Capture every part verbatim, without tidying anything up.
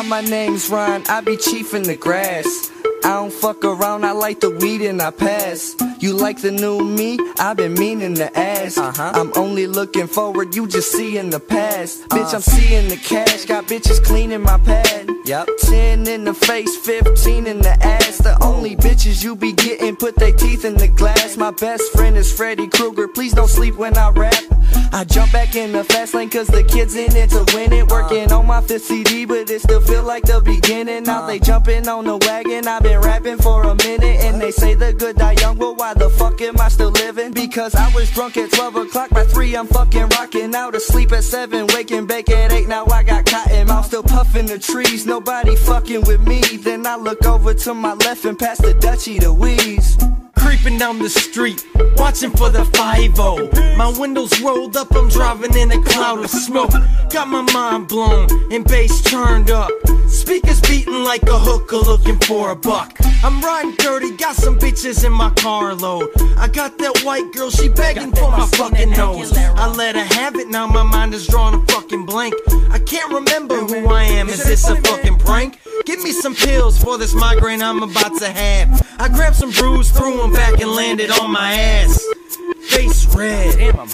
my name's Ron, I be chiefin' the grass. I don't fuck around, I like the weed and I pass. You like the new me? I've been meaning to ask. uh-huh. I'm only looking forward, you just see in the past. uh. Bitch, I'm seeing the cash, got bitches cleaning my pad. Yep. ten in the face, fifteen in the ass. The only bitches you be getting put their teeth in the glass. My best friend is Freddy Krueger, please don't sleep when I rap. I jump back in the fast lane cause the kids in it to win it. Working on my fifth C D but it still feel like the beginning. Now they jumping on the wagon, I've been rapping for a minute. And they say the good die young, well why the fuck am I still living? Because I was drunk at twelve o'clock, by three I'm fucking rocking out. Asleep at seven, waking back at eight, now I got cotton mouth. Still puffing the trees, nobody fucking with me. Then I look over to my left and pass the Dutchie to Weeze. Creeping down the street, watching for the five oh. My windows rolled up, I'm driving in a cloud of smoke. Got my mind blown and bass turned up. Speakers beating like a hooker looking for a buck. I'm riding dirty, got some bitches in my car load. I got that white girl, she begging for my fucking nose. I let her have it, now my mind is drawn a fucking blank. I can't remember who I am, is this a fucking prank? Give me some pills for this migraine I'm about to have. I grabbed some brews, threw them back and landed on my ass. Face red,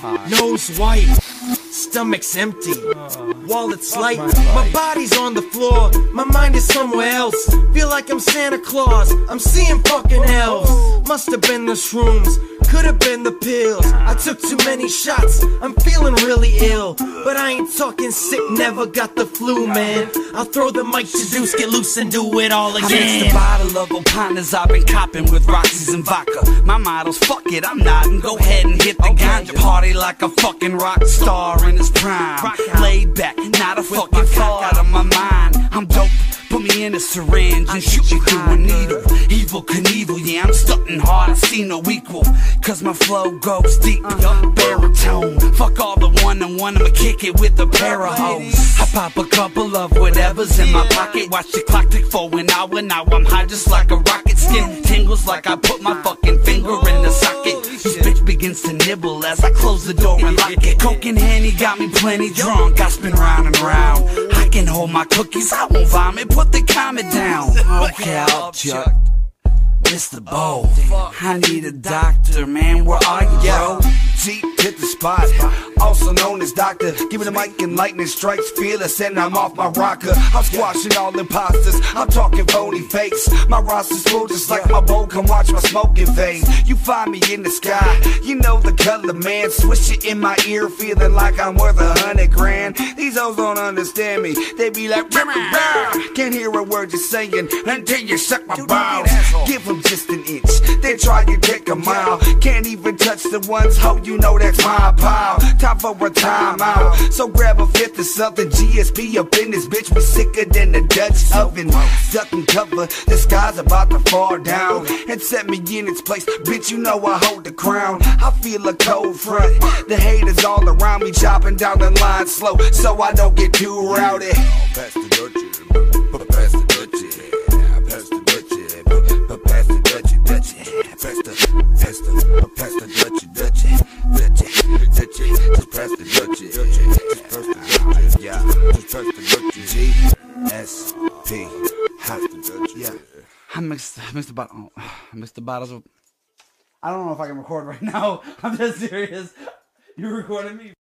nose white, stomach's empty, wallet's light. My body's on the floor, my mind is somewhere else. Feel like I'm Santa Claus, I'm seeing fucking elves. Must have been the shrooms, could have been the pills. I took too many shots, I'm feeling really ill. But I ain't talking sick, never got the flu, man. I'll throw the mic to Deuce, get loose and do it all again. I mixed a bottle of O'Connor's I've been copping with Roxy's and vodka. My motto's fuck it, I'm nodding, go ahead and hit the ganja. Party like a fucking rock star in his prime. Laid back, not a fucking fuck out of my mind. I'm dope, put me in a syringe and shoot me through a needle. Evil Knievel, yeah, I'm stunting hard, I see no equal. Cause my flow goes deep, baritone. Fuck all the one-on-one, I'ma kick it with a pair of hoes. I pop a couple of whatever's in my pocket. Watch the clock tick for an hour, now I'm high just like a rocket. Skin tingles like I put my fucking finger in the socket. This bitch begins to nibble as I close the door and lock it. Coke and Henny got me plenty drunk, I spin round and round. I can hold my cookies, I won't vomit, put the comet down. Okay, I'll chuck Mister Bo, I need a doctor, man, where are you, bro? Deep hit the spot, also known as Doctor. Give me the mic and lightning strikes, fearless and I'm off my rocker. I'm squashing all imposters, I'm talking phony fakes. My roster's full just like my bowl, come watch my smoking vein. You find me in the sky, you know the color, man. Swish it in my ear, feeling like I'm worth a hundred grand. These hoes don't understand me, they be like, rah, rah, rah. Can't hear a word you're saying until you suck my balls. Give them just an inch, then try to take a mile. Can't even touch the ones, ho, you know that's my pile. Time for a timeout, so grab a fifth or something. G S P up in this bitch, we sicker than the Dutch oven. Duck and cover, the sky's about to fall down and set me in its place. Bitch, you know I hold the crown. I feel a cold front, the haters all around me, chopping down the line slow, so I don't get too rowdy. Pass the Dutchie, pass the Dutchie, pass the Dutchie, pass the Dutchie, Dutchie, pass the, pass the, pass the Dutchie, Dutchie, Dutchie, Dutchie, just pass the Dutchie, just pass the Dutchie, yeah, just pass the Dutchie, G S P, pass the Dutchie, yeah. I mixed, I mixed the bottle, I mixed the bottles of. I don't know if I can record right now. I'm just serious. You're recording me.